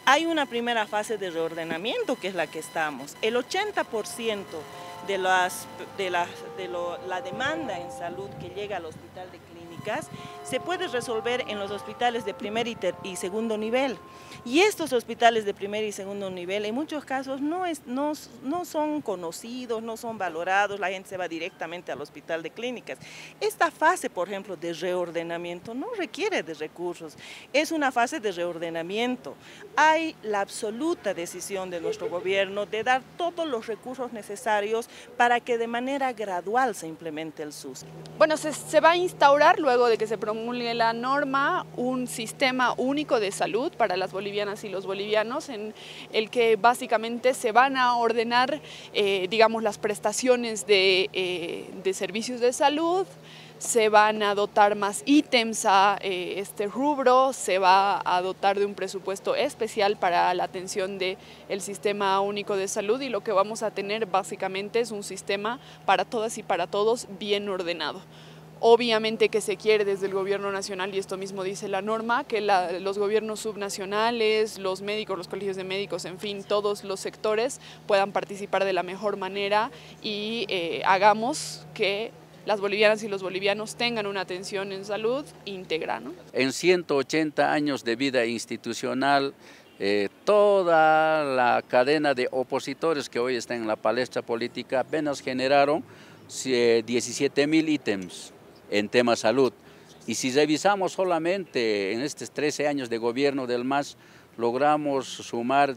Hay una primera fase de reordenamiento que es la que estamos. El 80% de, la demanda en salud que llega al hospital de clínicas se puede resolver en los hospitales de primer y segundo nivel. Y estos hospitales de primer y segundo nivel en muchos casos no son conocidos, no son valorados, la gente se va directamente al hospital de clínicas. Esta fase, por ejemplo, de reordenamiento no requiere de recursos, es una fase de reordenamiento. Hay la absoluta decisión de nuestro gobierno de dar todos los recursos necesarios para que de manera gradual se implemente el SUS. Bueno, se va a instaurar, luego de que se promulgue la norma, un sistema único de salud para las bolivianas y los bolivianos, en el que básicamente se van a ordenar, digamos, las prestaciones de servicios de salud. Se van a dotar más ítems a este rubro, se va a dotar de un presupuesto especial para la atención del Sistema Único de Salud, y lo que vamos a tener básicamente es un sistema para todas y para todos bien ordenado. Obviamente que se quiere desde el gobierno nacional, y esto mismo dice la norma, que los gobiernos subnacionales, los médicos, los colegios de médicos, en fin, todos los sectores puedan participar de la mejor manera y hagamos que las bolivianas y los bolivianos tengan una atención en salud íntegra, ¿no? En 180 años de vida institucional, toda la cadena de opositores que hoy están en la palestra política apenas generaron 17.000 ítems en tema salud. Y si revisamos solamente en estos 13 años de gobierno del MAS, logramos sumar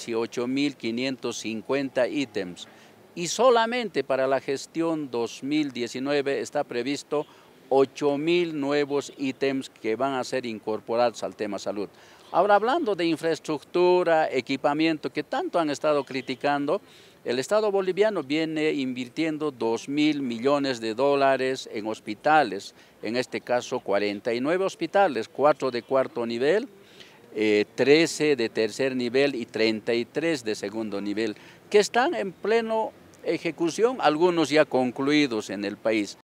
18.550 ítems. Y solamente para la gestión 2019 está previsto 8.000 nuevos ítems que van a ser incorporados al tema salud. Ahora, hablando de infraestructura, equipamiento, que tanto han estado criticando, el Estado boliviano viene invirtiendo 2.000 millones de dólares en hospitales, en este caso 49 hospitales, 4 de cuarto nivel, 13 de tercer nivel y 33 de segundo nivel, que están en pleno ejecución, algunos ya concluidos en el país.